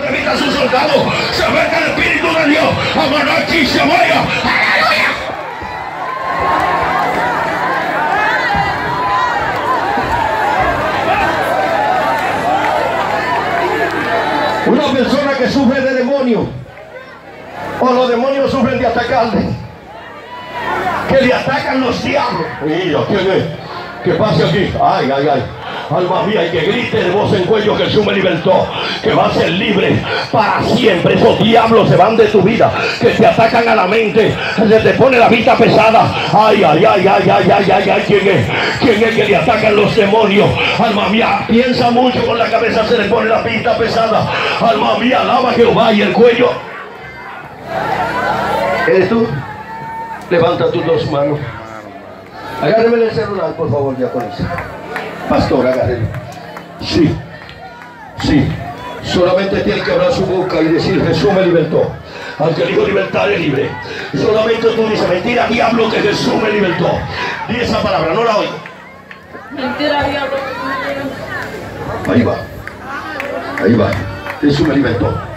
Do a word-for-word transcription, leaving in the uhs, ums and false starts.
permita a sus soldados, se meta el Espíritu de Dios, Amanachi y se vaya. ¡Aleluya! Una persona que sufre de demonios, o los demonios sufren de atacarle, que le atacan los diablos. Mira, ¿quién es? ¿Qué pasa aquí? Ay, ay, ay. Alma mía, y que grite de voz en cuello: Jesús me libertó, que va a ser libre para siempre. Esos diablos se van de tu vida, que te atacan a la mente, se te pone la vista pesada. Ay, ay, ay, ay, ay, ay, ay, ay. ¿Quién es? ¿Quién es que le atacan los demonios? Alma mía, piensa mucho, con la cabeza se le pone la vista pesada. Alma mía, alaba a Jehová. Y el cuello. ¿Eres tú? Levanta tus dos manos. Agárreme el celular, por favor, ya con eso. Pastor, agárrelo. Sí, sí. Solamente tiene que abrir su boca y decir: Jesús me libertó. Al que dijo libertad es libre. Solamente tú dices: mentira, diablo, que Jesús me libertó. Di esa palabra, no la oigo. Mentira, diablo. Ahí va. Ahí va. Jesús me libertó.